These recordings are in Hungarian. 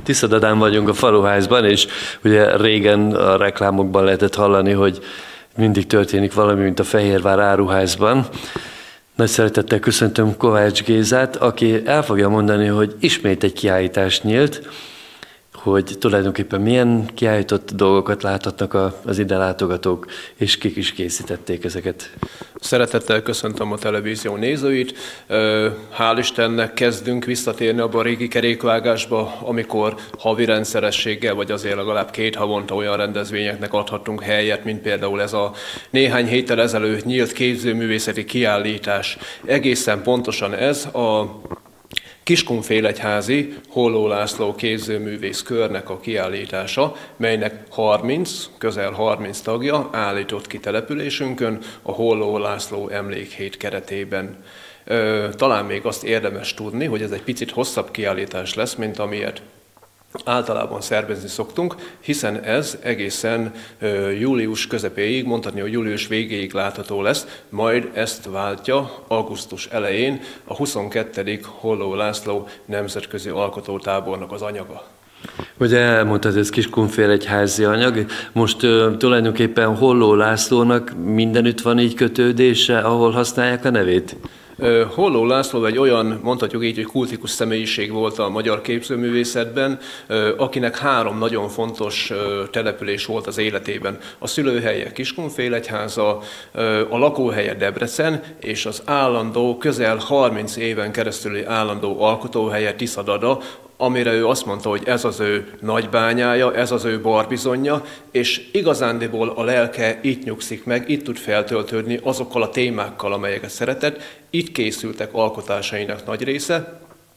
Tiszadadán vagyunk a faluházban, és ugye régen a reklámokban lehetett hallani, hogy mindig történik valami, mint a Fehérvár áruházban. Nagy szeretettel köszöntöm Kovács Gézát, aki el fogja mondani, hogy ismét egy kiállítás nyílt, hogy tulajdonképpen milyen kiállított dolgokat láthatnak az ide látogatók, és kik is készítették ezeket. Szeretettel köszöntöm a televízió nézőit. Hál' Istennek kezdünk visszatérni abba a régi kerékvágásba, amikor havi rendszerességgel, vagy azért legalább 2 havonta olyan rendezvényeknek adhattunk helyet, mint például ez a néhány héttel ezelőtt nyílt képzőművészeti kiállítás. Egészen pontosan ez a Kiskunfélegyházi Holló László képzőművész körnek a kiállítása, melynek közel 30 tagja állított ki településünkön a Holló László emlékhét keretében. Talán még azt érdemes tudni, hogy ez egy picit hosszabb kiállítás lesz, mint amilyet általában szervezni szoktunk, hiszen ez egészen július közepéig, mondhatni, hogy július végéig látható lesz, majd ezt váltja augusztus elején a 22. Holló László nemzetközi alkotótábornak az anyaga. Ugye elmondtad, ez Kiskunfélegyházi anyag, most tulajdonképpen Holló Lászlónak mindenütt van így kötődése, ahol használják a nevét? Holló László egy olyan, mondhatjuk így, hogy kultikus személyiség volt a magyar képzőművészetben, akinek 3 nagyon fontos település volt az életében. A szülőhelye Kiskunfélegyháza, a lakóhelye Debrecen, és az állandó, közel 30 éven keresztüli állandó alkotóhelye Tiszadada, amire ő azt mondta, hogy ez az ő nagybányája, ez az ő barbizonja, és igazándiból a lelke itt nyugszik meg, itt tud feltöltődni azokkal a témákkal, amelyeket szeretett. Itt készültek alkotásainak nagy része,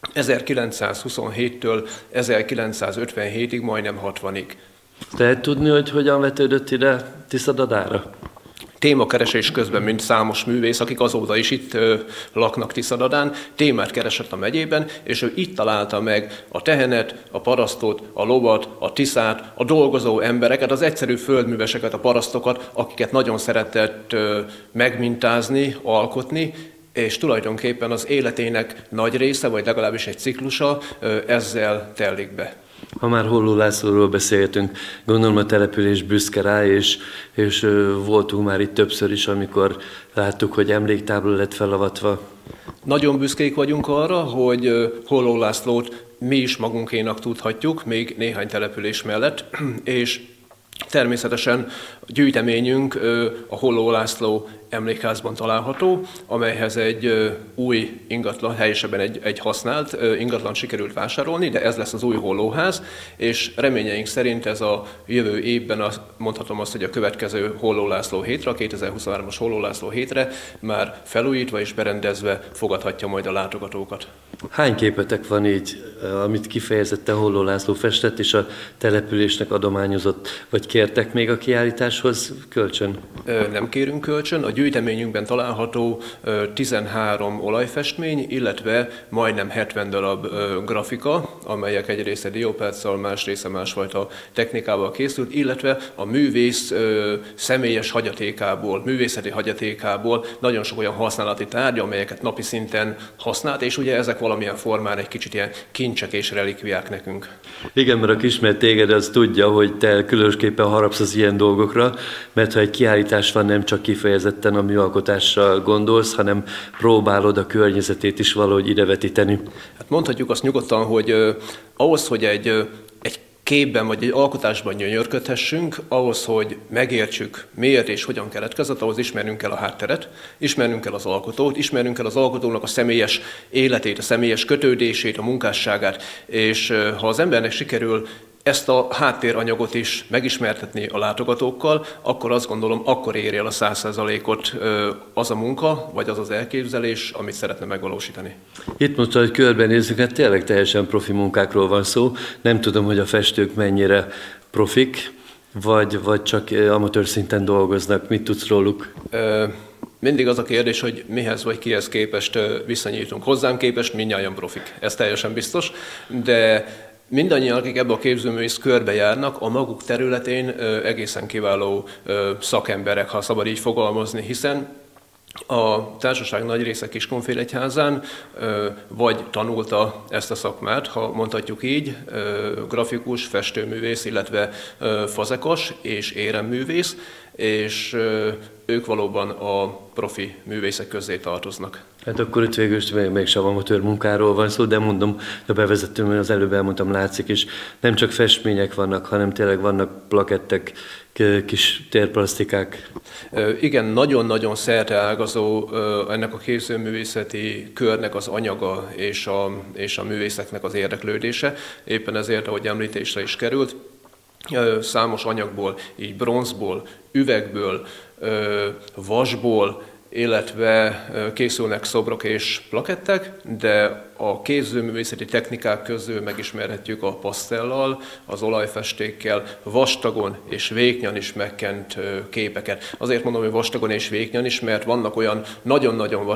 1927-től 1957-ig, majdnem 60-ig. Lehet tudni, hogy hogyan vetődött ide Tiszadadára? Témakeresés közben, mint számos művész, akik azóta is itt laknak Tiszadadán, témát keresett a megyében, és ő itt találta meg a tehenet, a parasztot, a lovat, a tiszát, a dolgozó embereket, az egyszerű földműveseket, a parasztokat, akiket nagyon szeretett megmintázni, alkotni, és tulajdonképpen az életének nagy része, vagy legalábbis egy ciklusa ezzel telik be. Ha már Holló Lászlóról beszélgetünk, gondolom a település büszke rá, és voltunk már itt többször is, amikor láttuk, hogy emléktábla lett felavatva. Nagyon büszkék vagyunk arra, hogy Holló Lászlót mi is magunkénak tudhatjuk, még néhány település mellett, és természetesen gyűjteményünk a Holló László emlékházban található, amelyhez egy új ingatlan, helyesebben egy használt ingatlan sikerült vásárolni, de ez lesz az új Hollóház, és reményeink szerint ez a jövő évben, mondhatom azt, hogy a következő Holló László hétre, a 2023-as Holló László hétre már felújítva és berendezve fogadhatja majd a látogatókat. Hány képetek van így, amit kifejezetten Holló László festett, és a településnek adományozott, vagy kértek még a kiállításhoz kölcsön? Nem kérünk kölcsön, a gyűjteményünkben található 13 olajfestmény, illetve majdnem 70 darab grafika, amelyek egy része dióperccel, más része másfajta technikával készült, illetve a művész személyes hagyatékából, művészeti hagyatékából nagyon sok olyan használati tárgy, amelyeket napi szinten használt, és ugye ezek valamilyen formán egy kicsit ilyen kincsek és relikviák nekünk. Igen, mert aki ismer téged, az tudja, hogy te különösképpen harapsz az ilyen dolgokra, mert ha egy kiállítás van, nem csak kifejezetten a műalkotásra gondolsz, hanem próbálod a környezetét is valahogy idevetíteni. Hát mondhatjuk azt nyugodtan, hogy ahhoz, hogy egy képben vagy egy alkotásban gyönyörködhessünk, ahhoz, hogy megértsük, miért és hogyan keletkezett, ahhoz ismernünk kell a hátteret, ismernünk kell az alkotót, ismernünk kell az alkotónak a személyes életét, a személyes kötődését, a munkásságát, és ha az embernek sikerül ezt a háttéranyagot is megismertetni a látogatókkal, akkor azt gondolom, akkor éri el a 100%-ot az a munka, vagy az az elképzelés, amit szeretne megvalósítani. Itt most, hogy körbenézzük, hát tényleg teljesen profi munkákról van szó. Nem tudom, hogy a festők mennyire profik, vagy csak amatőr szinten dolgoznak. Mit tudsz róluk? Mindig az a kérdés, hogy mihez vagy kihez képest viszonyítunk. Hozzám képest mindnyájan profik, ez teljesen biztos, de mindannyian, akik ebbe a képzőművész körbe járnak, a maguk területén egészen kiváló szakemberek, ha szabad így fogalmazni, hiszen A társaság nagy része Kiskunfélegyházán vagy tanulta ezt a szakmát, ha mondhatjuk így, grafikus, festőművész, illetve fazekas és éremművész, és ők valóban a profi művészek közé tartoznak. Hát akkor itt végül is mégsem amatőr munkáról van szó, de mondom, a bevezetőmben az előbb elmondtam, látszik is, nem csak festmények vannak, hanem tényleg vannak plakettek, kis térplasztikák. Igen, nagyon-nagyon szerteágazó ennek a képzőművészeti körnek az anyaga és a művészeknek az érdeklődése. Éppen ezért, ahogy említésre is került, számos anyagból, így bronzból, üvegből, vasból, illetve készülnek szobrok és plakettek, de a képzőművészeti technikák közül megismerhetjük a pasztellal, az olajfestékkel, vastagon és véknyan is megkent képeket. Azért mondom, hogy vastagon és véknyan is, mert vannak olyan nagyon-nagyon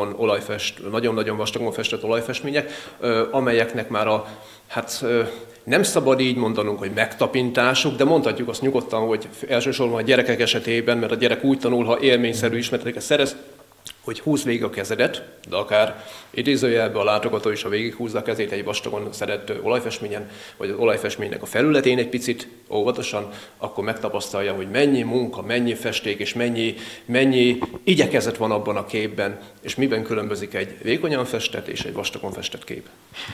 vastagon festett olajfestmények, amelyeknek már nem szabad így mondanunk, hogy megtapintásuk, de mondhatjuk azt nyugodtan, hogy elsősorban a gyerekek esetében, mert a gyerek úgy tanul, ha élményszerű ismereteket szerez, hogy húz végig a kezedet, de akár idézőjelben a látogató is, ha végighúzza a kezét egy vastagon szedett olajfestményen, vagy az olajfestménynek a felületén egy picit óvatosan, akkor megtapasztalja, hogy mennyi munka, mennyi festék és mennyi igyekezet van abban a képben, és miben különbözik egy vékonyan festett és egy vastagon festett kép.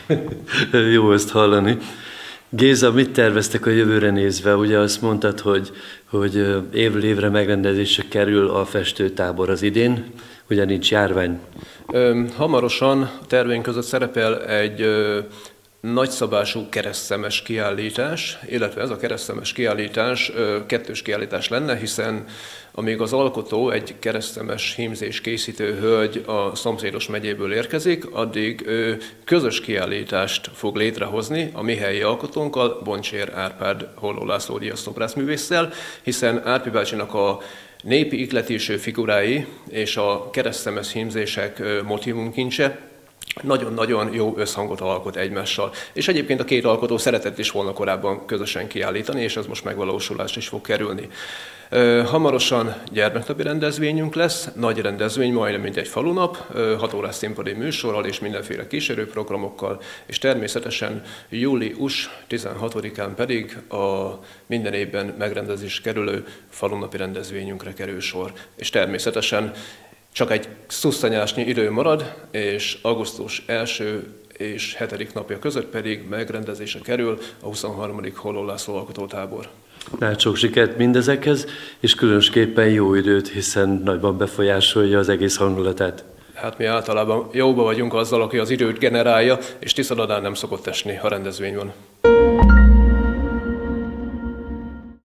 Jó ezt hallani. Géza, mit terveztek a jövőre nézve? Ugye azt mondtad, hogy évről évre megrendezésre kerül a festőtábor az idén, ugye nincs járvány. Hamarosan a terveink között szerepel egy nagyszabású keresztszemes kiállítás, illetve ez a keresztszemes kiállítás kettős kiállítás lenne, hiszen amíg az alkotó, egy keresztszemes hímzés készítő hölgy a szomszédos megyéből érkezik, addig közös kiállítást fog létrehozni a mi helyi alkotónkkal, Boncsér Árpád Holló László díjas szobrászművésszel, hiszen Árpi bácsinak a népi ihletésű figurái és a keresztszemes hímzések motívumkincse nagyon-nagyon jó összhangot alkot egymással. És egyébként a két alkotó szeretett is volna korábban közösen kiállítani, és ez most megvalósulásra is fog kerülni. Hamarosan gyermeknapi rendezvényünk lesz, nagy rendezvény, majdnem mint egy falunap, 6 órás színpadi műsorral és mindenféle kísérőprogramokkal, és természetesen július 16-án pedig a minden évben megrendezés kerülő falunapi rendezvényünkre kerül sor. És természetesen csak egy szusszanyásnyi idő marad, és augusztus 1. és 7. napja között pedig megrendezésre kerül a 23. Holló László alkotótábor. Hát sok sikert mindezekhez, és különösképpen jó időt, hiszen nagyban befolyásolja az egész hangulatát. Hát mi általában jóba vagyunk azzal, aki az időt generálja, és Tiszadadán nem szokott esni, ha rendezvény van.